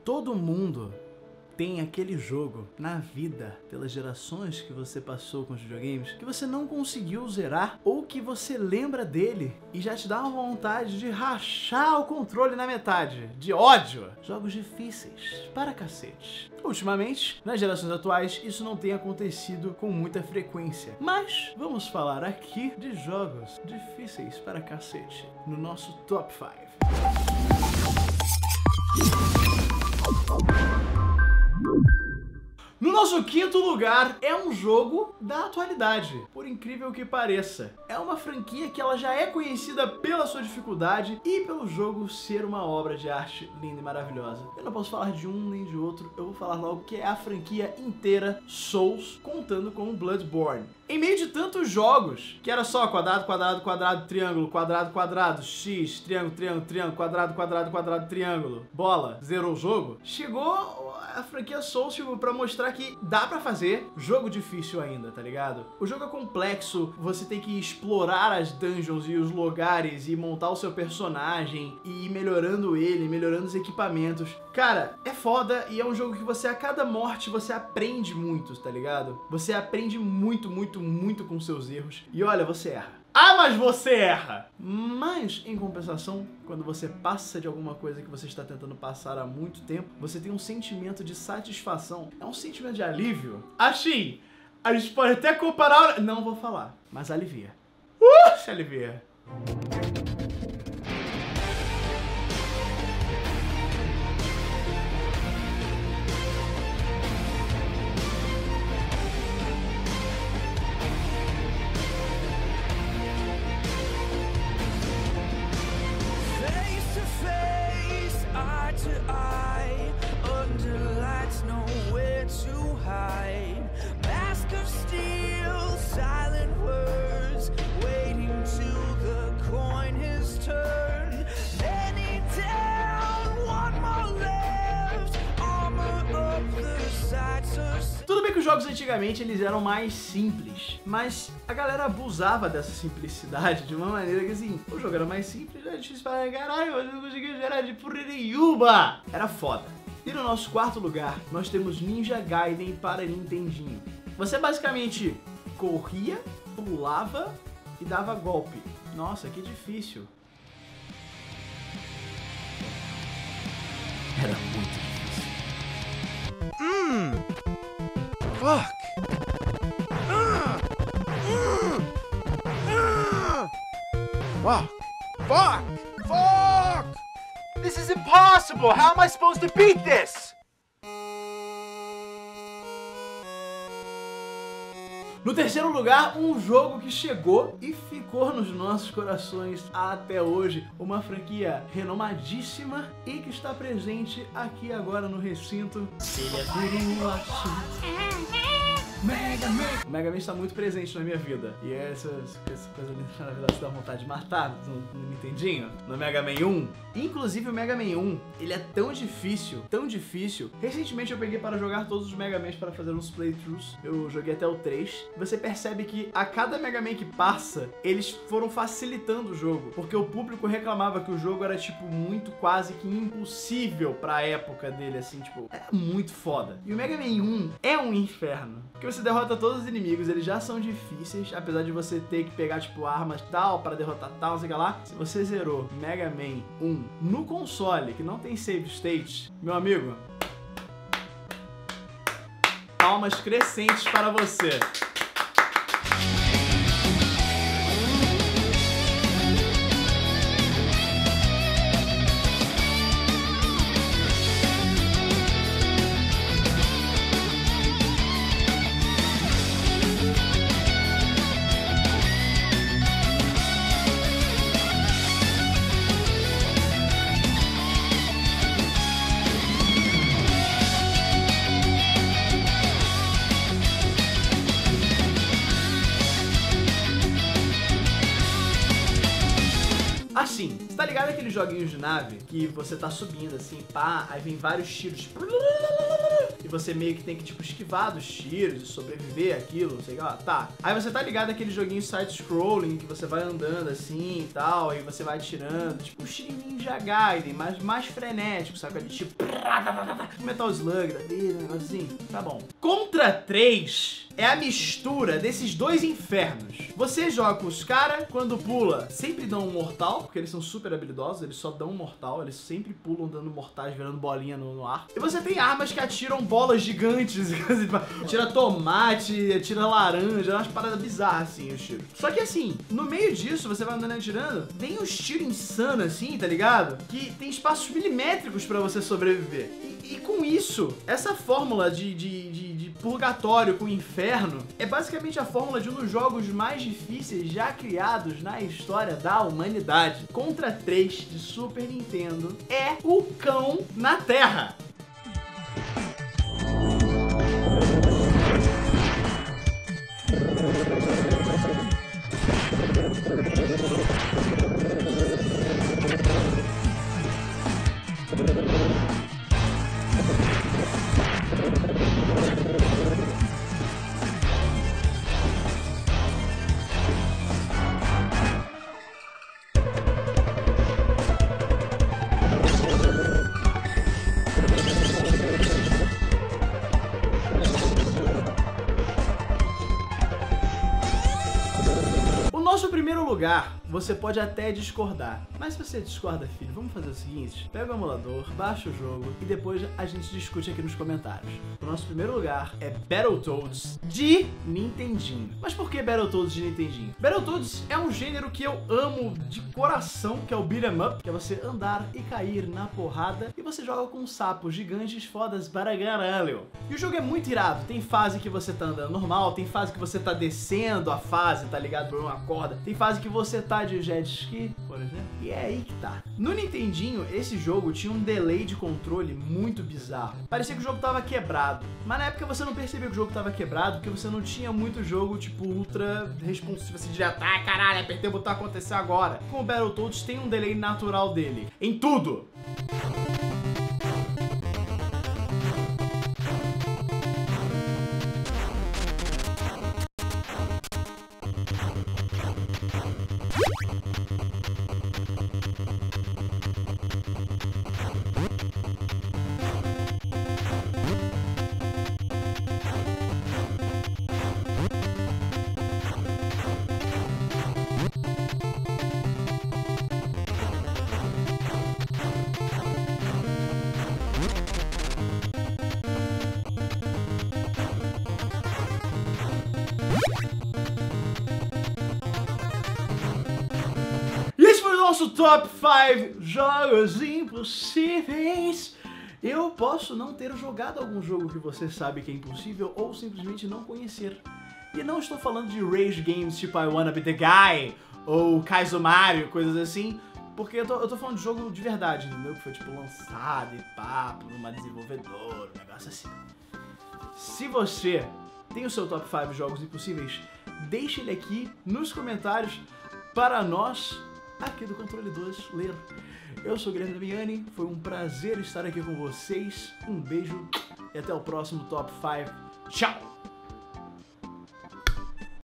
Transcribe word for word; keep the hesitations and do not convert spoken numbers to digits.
Todo mundo tem aquele jogo na vida, pelas gerações que você passou com os videogames, que você não conseguiu zerar ou que você lembra dele e já te dá uma vontade de rachar o controle na metade, de ódio. Jogos difíceis para cacete. Ultimamente, nas gerações atuais, isso não tem acontecido com muita frequência. Mas vamos falar aqui de jogos difíceis para cacete no nosso Top cinco. No nosso quinto lugar é um jogo da atualidade, por incrível que pareça. É uma franquia que ela já é conhecida pela sua dificuldade e pelo jogo ser uma obra de arte linda e maravilhosa. Eu não posso falar de um nem de outro, eu vou falar logo que é a franquia inteira Souls, contando com o Bloodborne. Em meio de tantos jogos, que era só quadrado, quadrado, quadrado, triângulo, quadrado, quadrado, X, triângulo, triângulo, triângulo, quadrado, quadrado, quadrado, triângulo, bola, zerou o jogo, chegou a franquia Souls tipo, pra mostrar que dá pra fazer jogo difícil ainda, tá ligado? O jogo é complexo, você tem que explorar as dungeons e os lugares e montar o seu personagem e ir melhorando ele, melhorando os equipamentos. Cara, é foda e é um jogo que você, a cada morte, você aprende muito, tá ligado? Você aprende muito, muito, muito com seus erros. E olha, você erra. Ah, mas você erra! Mas, em compensação, quando você passa de alguma coisa que você está tentando passar há muito tempo, você tem um sentimento de satisfação. É um sentimento de alívio. Assim, a gente pode até comparar... Não vou falar, mas alivia. Uh, se alivia. Tudo bem que os jogos antigamente eles eram mais simples, mas a galera abusava dessa simplicidade de uma maneira que assim, o jogo era mais simples, era difícil para caralho, mas eu não conseguia gerar de porra nenhuma. Era foda. E no nosso quarto lugar, nós temos Ninja Gaiden para Nintendinho. Você basicamente corria, pulava e dava golpe. Nossa, que difícil. Era muito difícil. Hum. Fuck. Uh. Uh. Uh. Fuck. Fuck. Fuck. This is impossible. How am I supposed to beat this? No terceiro lugar, um jogo que chegou e ficou nos nossos corações até hoje. Uma franquia renomadíssima e que está presente aqui agora no recinto. Ele é Virulachi. Mega Man. O Mega Man está muito presente na minha vida. E essa, essa coisa, na verdade, dá vontade de matar no, no Nintendinho, no Mega Man um. Inclusive, o Mega Man um, ele é tão difícil, tão difícil. Recentemente eu peguei para jogar todos os Mega Mans para fazer uns playthroughs. Eu joguei até o três. Você percebe que a cada Mega Man que passa, eles foram facilitando o jogo. Porque o público reclamava que o jogo era, tipo, muito quase que impossível pra época dele, assim, tipo, é muito foda. E o Mega Man um é um inferno. Porque você derrota todos os inimigos, eles já são difíceis, apesar de você ter que pegar, tipo, armas tal para derrotar tal, não sei o que lá. Se você zerou Mega Man um no console, que não tem save state, meu amigo, palmas crescentes para você. Assim, você tá ligado aqueles joguinhos de nave que você tá subindo assim, pá, aí vem vários tiros e você meio que tem que, tipo, esquivar dos tiros e sobreviver àquilo, não sei lá, tá. Aí você tá ligado naquele joguinho side-scrolling que você vai andando assim e tal, aí você vai atirando, tipo um estilo Ninja Gaiden, mas mais frenético, sabe? Tipo, Metal Slug da vida, um negócio assim. Tá bom. Contra três é a mistura desses dois infernos. Você joga com os caras, quando pula, sempre dão um mortal, porque eles são super habilidosos, eles só dão um mortal, eles sempre pulam dando mortais, virando bolinha no, no ar. E você tem armas que atiram bolas gigantes, atira tomate, atira laranja, umas paradas bizarras assim, os tiros. Só que assim, no meio disso, você vai andando e atirando, vem uns tiros insanos assim, tá ligado? Que tem espaços milimétricos pra você sobreviver. E, e com isso, essa fórmula de, de, de, de purgatório com inferno é basicamente a fórmula de um dos jogos mais difíceis já criados na história da humanidade. Contra três de Super Nintendo é o cão na terra. Nosso primeiro lugar, você pode até discordar, mas se você discorda, filho, vamos fazer o seguinte, pega o emulador, baixa o jogo e depois a gente discute aqui nos comentários. O nosso primeiro lugar é Battletoads de Nintendinho. Mas por que Battletoads de Nintendinho? Battletoads é um gênero que eu amo de coração, que é o beat'em up, que é você andar e cair na porrada e você joga com sapos gigantes fodas para caralho. E o jogo é muito irado, tem fase que você tá andando normal, tem fase que você tá descendo a fase, tá ligado, por uma corda. Tem fase que você tá de jet ski, por exemplo, e é aí que tá. No Nintendinho, esse jogo tinha um delay de controle muito bizarro. Parecia que o jogo tava quebrado, mas na época você não percebeu que o jogo tava quebrado, porque você não tinha muito jogo, tipo, ultra responsivo, assim, direto, ah, caralho, apertei o botão, aconteceu agora. Com o Battletoads tem um delay natural dele, em tudo. Nosso top cinco jogos impossíveis. Eu posso não ter jogado algum jogo que você sabe que é impossível ou simplesmente não conhecer. E não estou falando de rage games tipo I Wanna Be The Guy ou Kaizo Mario, coisas assim, porque eu tô, eu tô falando de jogo de verdade, entendeu? Que foi tipo lançado e papo numa desenvolvedora, um negócio assim. Se você tem o seu top cinco jogos impossíveis, deixe ele aqui nos comentários para nós aqui do Controle dois ler. Eu sou o Guilherme Damiani, foi um prazer estar aqui com vocês, um beijo e até o próximo Top cinco. Tchau!